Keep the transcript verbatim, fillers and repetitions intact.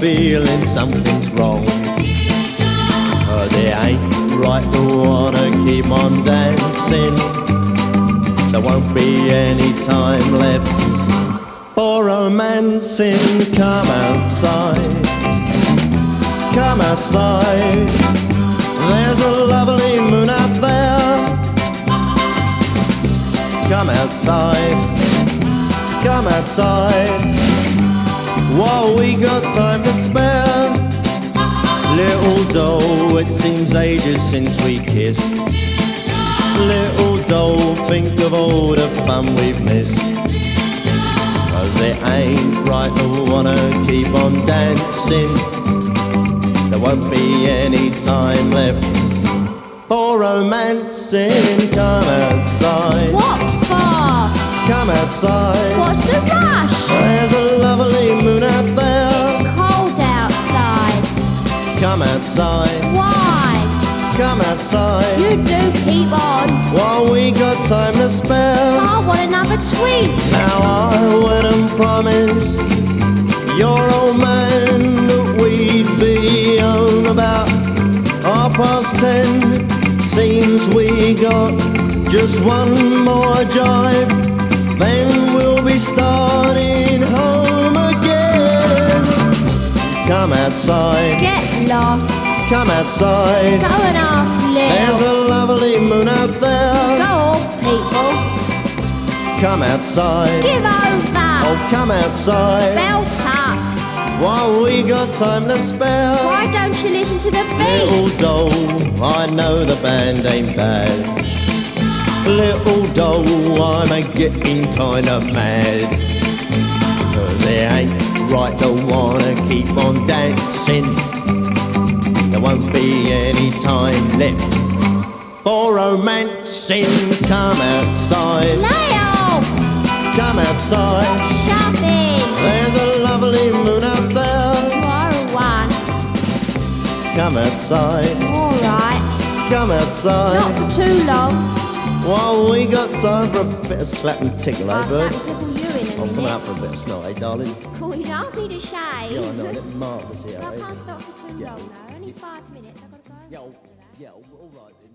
feeling something's wrong. Cause it ain't right to wanna keep on dancing. There won't be any time left for romancing. Come outside, come outside. There's a lovely moon out there. Come outside, come outside, while we got time to spare. Little doll, it seems ages since we kissed. Little doll, think of all the fun we've missed. Cause it ain't right to wanna keep on dancing. There won't be any time left for romancing. Come outside. What for? Come outside. What's the rush? There's a lovely moon out there. It's cold outside. Come outside. Why? Come outside. You do keep on. While we got time to spare. I want another twist. Now I went and promised your old man that we'd be home about half past ten. Seems we got just one more drive, then we'll be starting home again. Come outside. Get lost. Come outside. Go and ask Lil. There's a lovely moon out there. Go off, people. Come outside. Give over. Oh, come outside. Belt up. While we got time to spare. Why don't you listen to the Little beats? doll, I know the band ain't bad. Little doll, I'm a getting kinda mad. Cause it ain't right to wanna keep on dancing. There won't be any time left for romancing. Come outside. Lay off. Come outside. Shopping. There's a lovely moon out there. You are a one. Come outside. Alright. Come outside. Not for too long. While we got time for a bit of slap and tickle, eh, I'll slap bird? tickle you in a I'm coming minute. out for a bit of snot, eh, darling? Cool, you don't need a shave. Yeah, I know, it's marvellous here, I eh? can't stop for too Yeah. long though. Only five minutes. I've got to go. Yeah, all- yeah, all right then.